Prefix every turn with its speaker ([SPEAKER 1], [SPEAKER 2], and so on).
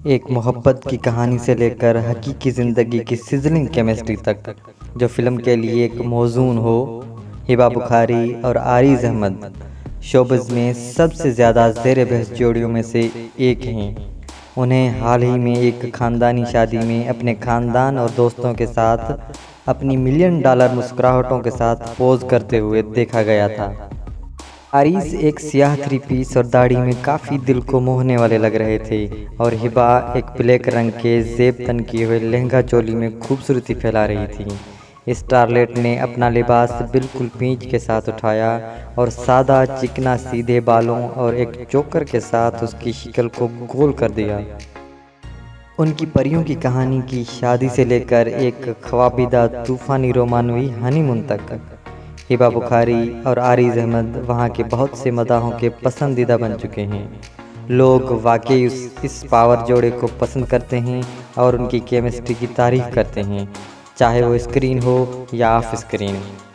[SPEAKER 1] एक मोहब्बत की कहानी से लेकर हकीकी ज़िंदगी की सिजलिंग केमिस्ट्री तक, जो फ़िल्म के लिए एक मौजून हो। हिबा बुखारी और आरिज़ अहमद शोबिज़ में सबसे ज़्यादा ज़ेर बहस जोड़ियों में से एक हैं। उन्हें हाल ही में एक ख़ानदानी शादी में अपने ख़ानदान और दोस्तों के साथ अपनी मिलियन डॉलर मुस्कुराहटों के साथ पोज करते हुए देखा गया था। आरिज़ एक सियाह थ्री पीस और दाढ़ी में काफ़ी दिल को मोहने वाले लग रहे थे, और हिबा एक ब्लैक रंग के जेब तन किए हुए लहंगा चोली में खूबसूरती फैला रही थी। स्टारलेट ने अपना लिबास बिल्कुल पींच के साथ उठाया और सादा चिकना सीधे बालों और एक चोकर के साथ उसकी शक्ल को गोल कर दिया। उनकी परियों की कहानी की शादी से लेकर एक ख्वाबीदा तूफ़ानी रोमानवी हनीमून तक, हिबा बुखारी और आरिज़ अहमद वहाँ के बहुत से मदाहों के पसंदीदा बन चुके हैं। लोग वाकई इस पावर जोड़े को पसंद करते हैं और उनकी केमिस्ट्री की तारीफ़ करते हैं, चाहे वो स्क्रीन हो या ऑफ स्क्रीन।